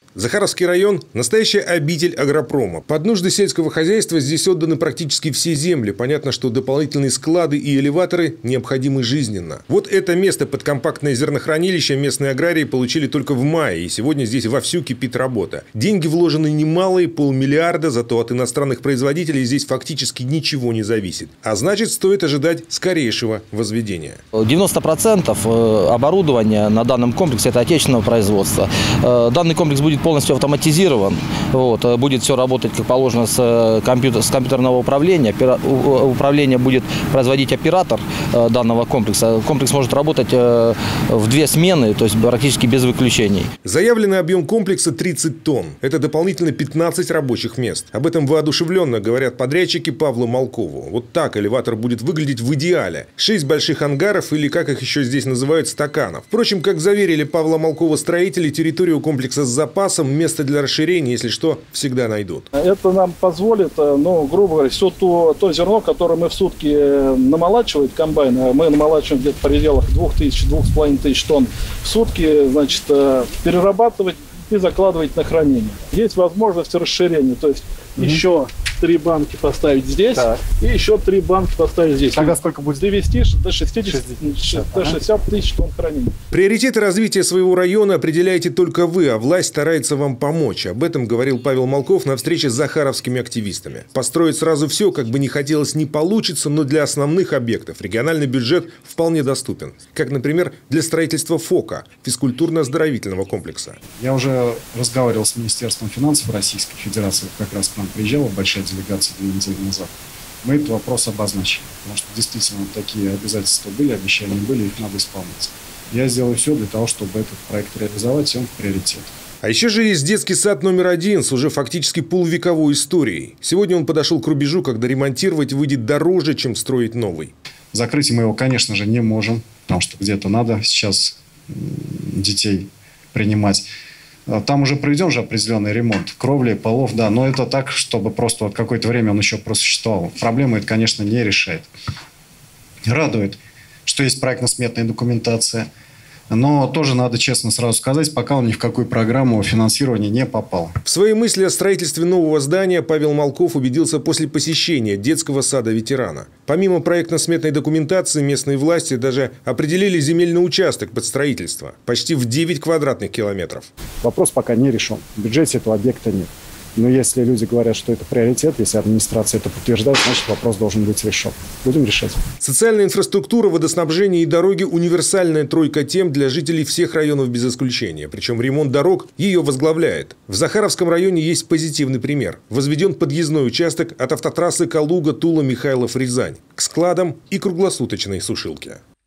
Захаровский район – настоящая обитель агропрома. Под нужды сельского хозяйства здесь отданы практически все земли. Понятно, что дополнительные склады и элеваторы необходимы жизненно. Вот это место под компактное зернохранилище местные аграрии получили только в мае. И сегодня здесь вовсю кипит работа. Деньги вложены немалые, 500 миллиарда, зато от иностранных производителей здесь фактически ничего не зависит. А значит, стоит ожидать скорейшего возведения. 90% оборудования на данном комплексе – это отечественного производства. Данный комплекс будет полностью автоматизирован. Будет все работать, как положено, с компьютерного управления. Управление будет производить оператор данного комплекса. Комплекс может работать в 2 смены, то есть практически без выключений. Заявленный объем комплекса 30 тонн. Это дополнительно 15 рабочих мест. Об этом воодушевленно говорят подрядчики Павлу Молкову. Вот так элеватор будет выглядеть в идеале. 6 больших ангаров или, как их еще здесь называют, стаканов. Впрочем, как заверили Павла Молкова строители, территорию комплекса с запасом, место для расширения, если что, всегда найдут. Это нам позволит, грубо говоря, все то зерно, которое мы в сутки намолачиваем комбайн, мы намолачиваем где-то в пределах 2000-2500 тонн в сутки, значит, перерабатывать и закладывать на хранение. Есть возможность расширения, то есть еще 3 банки поставить здесь, и еще 3 банки поставить здесь. Тогда сколько будет? Довести до 60 тысяч тонн хранения. Приоритеты развития своего района определяете только вы, а власть старается вам помочь. Об этом говорил Павел Молков на встрече с захаровскими активистами. Построить сразу все, как бы не хотелось, не получится, но для основных объектов региональный бюджет вполне доступен. Как, например, для строительства ФОКа, физкультурно-оздоровительного комплекса. Я уже разговаривал с Министерством финансов Российской Федерации, как раз к нам приезжала большая делегация 2 недели назад. Мы этот вопрос обозначили, потому что действительно такие обязательства были, обещания были, их надо исполнять. Я сделаю все для того, чтобы этот проект реализовать, и он в приоритете. А еще же есть детский сад номер 1 с уже фактически полувековой историей. Сегодня он подошел к рубежу, когда ремонтировать выйдет дороже, чем строить новый. Закрыть мы его, конечно же, не можем, потому что где-то надо сейчас детей принимать. Там уже проведен же определенный ремонт кровли, полов, да, но это так, чтобы просто вот какое-то время он еще просуществовал. Проблему это, конечно, не решает. Радует, что есть проектно-сметная документация, но тоже надо честно сразу сказать, пока он ни в какую программу финансирования не попал. В свои мысли о строительстве нового здания Павел Молков убедился после посещения детского сада ветерана. Помимо проектно-сметной документации, местные власти даже определили земельный участок под строительство. Почти в 9 квадратных километров. Вопрос пока не решен. В бюджете этого объекта нет. Но если люди говорят, что это приоритет, если администрация это подтверждает, значит вопрос должен быть решен. Будем решать. Социальная инфраструктура, водоснабжение и дороги – универсальная тройка тем для жителей всех районов без исключения. Причем ремонт дорог ее возглавляет. В Захаровском районе есть позитивный пример. Возведен подъездной участок от автотрассы Калуга, Тула, Михайлов, Рязань к складам и круглосуточной сушилке.